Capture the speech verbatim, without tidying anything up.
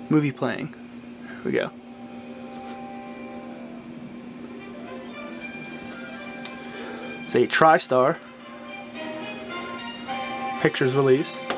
movie playing. Here we go. It's a TriStar. Pictures released.